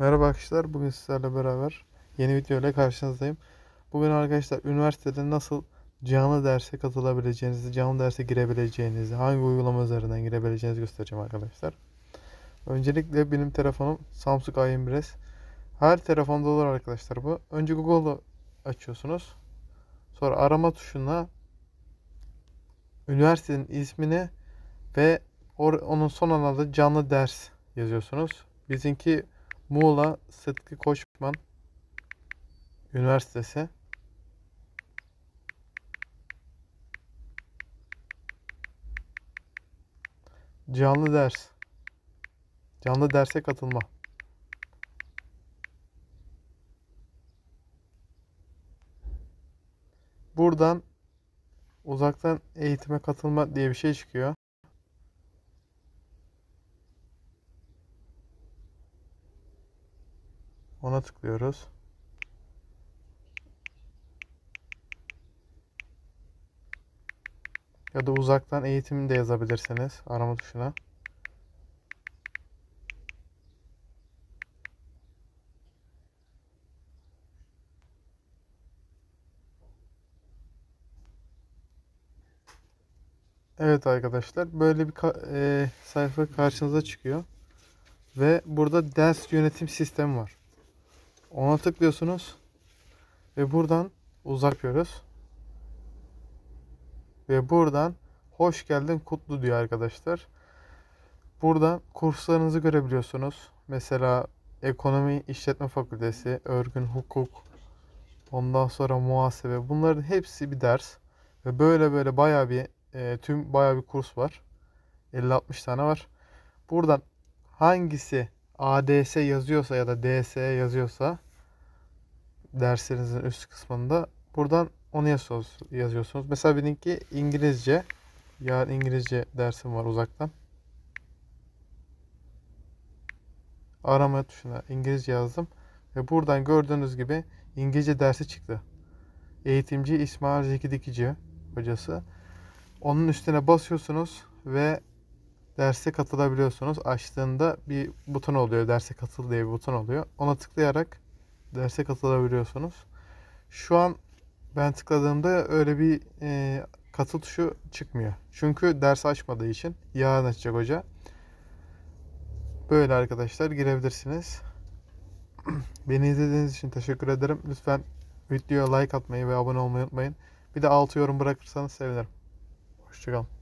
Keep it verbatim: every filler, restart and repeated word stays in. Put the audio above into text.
Merhaba arkadaşlar, bugün sizlerle beraber yeni video ile karşınızdayım. Bugün arkadaşlar üniversitede nasıl canlı derse katılabileceğinizi, canlı derse girebileceğinizi, hangi uygulama üzerinden girebileceğinizi göstereceğim arkadaşlar. Öncelikle benim telefonum Samsung A yirmi bir S. Her telefonda olur arkadaşlar bu. Önce Google'u açıyorsunuz. Sonra arama tuşuna üniversitenin ismini ve onun sonuna da canlı ders yazıyorsunuz. Bizimki Muğla Sıtkı Koçman Üniversitesi. Canlı ders. Canlı derse katılma. Buradan uzaktan eğitime katılma diye bir şey çıkıyor. Ona tıklıyoruz. Ya da uzaktan eğitim de yazabilirsiniz arama tuşuna. Evet arkadaşlar, böyle bir e, sayfa karşınıza çıkıyor. Ve burada ders yönetim sistemi var. Ona tıklıyorsunuz. Ve buradan uzak yapıyoruz. Ve buradan hoş geldin kutlu diyor arkadaşlar. Buradan kurslarınızı görebiliyorsunuz. Mesela ekonomi, işletme fakültesi, örgün hukuk, ondan sonra muhasebe. Bunların hepsi bir ders. Ve böyle böyle bayağı bir e, tüm bayağı bir kurs var. elli altmış tane var. Buradan hangisi A D S yazıyorsa ya da D S yazıyorsa derslerinizin üst kısmında buradan onu yazıyorsunuz. Mesela benimki İngilizce. Yarın İngilizce dersim var uzaktan. Arama tuşuna İngilizce yazdım. Ve buradan gördüğünüz gibi İngilizce dersi çıktı. Eğitimci İsmail Zeki Dikici hocası. Onun üstüne basıyorsunuz ve derse katılabiliyorsunuz. Açtığında bir buton oluyor. Derse katıl diye bir buton oluyor. Ona tıklayarak derse katılabiliyorsunuz. Şu an ben tıkladığımda öyle bir e, katıl tuşu çıkmıyor. Çünkü ders açmadığı için. Yarın açacak hoca. Böyle arkadaşlar girebilirsiniz. Beni izlediğiniz için teşekkür ederim. Lütfen videoya like atmayı ve abone olmayı unutmayın. Bir de altı yorum bırakırsanız sevinirim. Hoşçakalın.